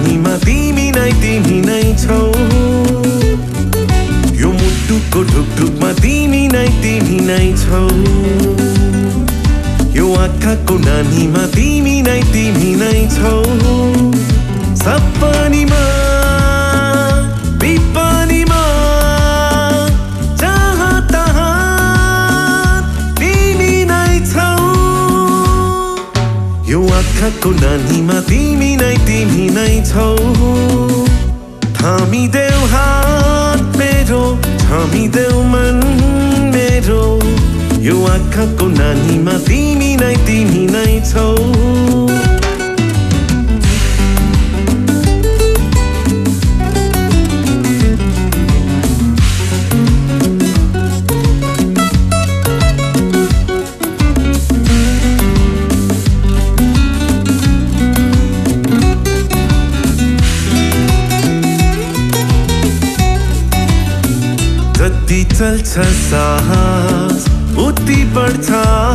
नानीमा तिमी नै छौ यो मुटुको ढुकढुकमा तिमी नै छौ यो आँखाको नानीमा तिमी नै छौ सपनीमा विपनीमा जहाँ तहाँ तिमी नै छौ यो आँखाको नानीमा तिमी नै छौ थामिदेऊ हात मेरो थामिदेऊ मन मेरो यो आँखाको नानीमा तिमी नै छौ जति चल्छ साहस उति बढ्छ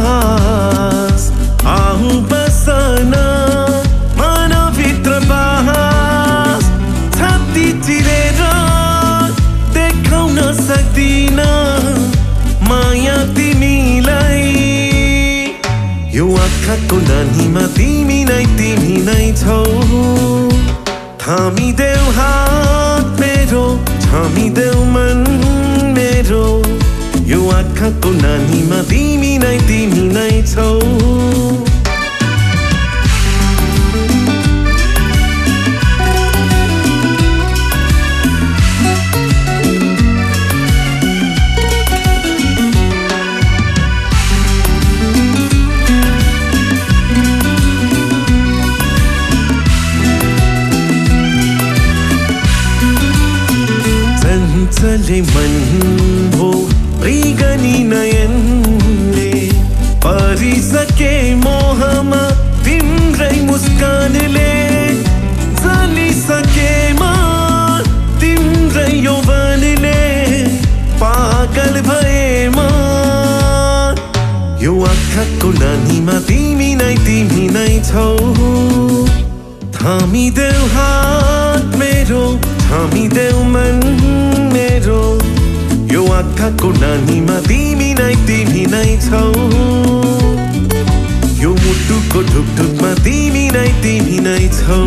आऊ बसन मनभित्र बास छाती चिरेर देखाउन सक्दिन माया तिमीलाई यो आँखाको नानीमा तिमी नै छौ थामिदेऊ हात मेरो थामिदेऊ मन मेरो यो आँखाको नानीमा तिमी नै छौ चले मन भो मृगनी नयनले परिसके मोहमा तिम्रै मुस्कानले चलिसके म तिम्रै यौवनले पागल भए म यो आँखाको नानीमा तिमी नै छौ थामिदेऊ हात मेरो थामिदेऊ मन मेरो यो आँखाको नानीमा तिमी नै छौ यो मुटुको ढुकढुकमा तिमी नै छौ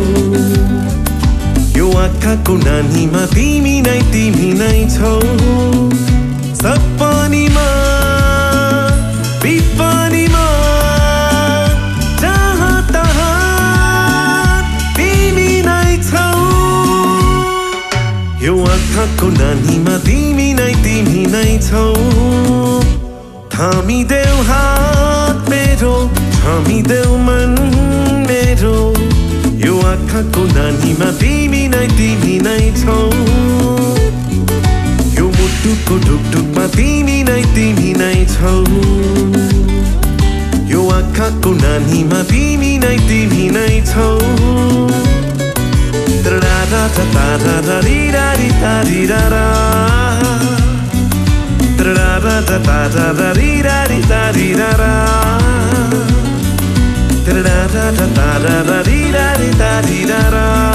यो आँखाको नानीमा तिमी नै छौ सपनीमा विपनीमा जहाँ तहाँ तिमी नै छौ यो आँखाको नानीमा तिमी नै छौ थामिदेऊ हात मेरो थामिदेऊ मन मेरो यो आँखाको नानीमा तिमी नै छौ यो मुटुको ढुकढुकमा तिमी नै छौ यो आँखाको नानीमा तिमी नै छौ da da da da da di da di da di da da da da da da da da di da di da di da da da da da da da di da di da di da da